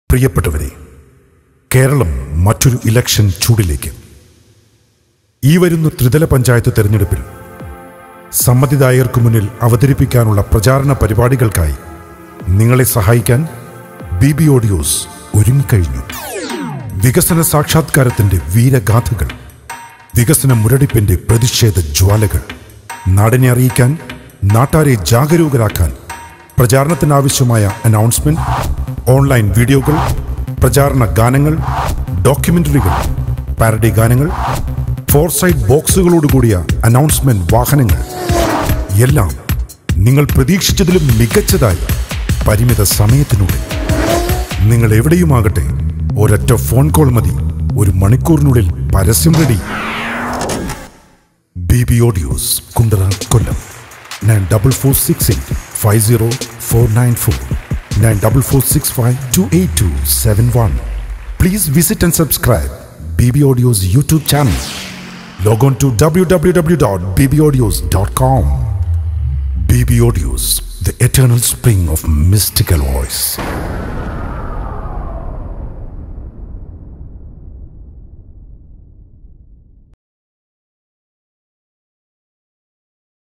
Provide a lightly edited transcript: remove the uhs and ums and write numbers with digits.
പ്രിയപ്പെട്ടവരെ, കേരളം മറ്റൊരു ഇലക്ഷൻ ചൂടിലേക്ക്. ഈ വരുന്ന ത്രിതല പഞ്ചായത്ത് തെരഞ്ഞെടുപ്പിൽ സമ്മതിദായകർക്ക് മുന്നിൽ അവതരിപ്പിക്കാനുള്ള പ്രചാരണ പരിപാടികൾക്കായി നിങ്ങളെ സഹായിക്കാൻ ബിബി ഓഡിയോസ് ഒരുങ്ങിക്കഴിഞ്ഞു. വികസന സാക്ഷാത്കാരത്തിന്റെ വീരഗാഥകൾ, വികസന മുരടിപ്പിന്റെ പ്രതിഷേധ ജ്വാലകൾ, നാടിനെ അറിയിക്കാൻ, നാട്ടാരെ ജാഗരൂകരാക്കാൻ പ്രചാരണത്തിനാവശ്യമായ അനൗൺസ്മെന്റ്, ഓൺലൈൻ വീഡിയോകൾ, പ്രചാരണ ഗാനങ്ങൾ, ഡോക്യുമെന്ററികൾ, പാരഡി ഗാനങ്ങൾ, ഫോർസൈറ്റ് ബോക്സുകളോടുകൂടിയ അനൗൺസ്മെന്റ് വാഹനങ്ങൾ എല്ലാം നിങ്ങൾ പ്രതീക്ഷിച്ചതിലും മികച്ചതായി പരിമിത സമയത്തിനുള്ളിൽ. നിങ്ങൾ എവിടെയുമാകട്ടെ, ഒരൊറ്റ ഫോൺ കോൾ മതി, 1 മണിക്കൂറിനുള്ളിൽ പരസ്യം ready. BB audios, Kundara, Kollam. 9446850494 9446528271. Please visit and subscribe BB Audio's YouTube channel. Log on to www.bbaudios.com. BB Audios, the eternal spring of mystical voice.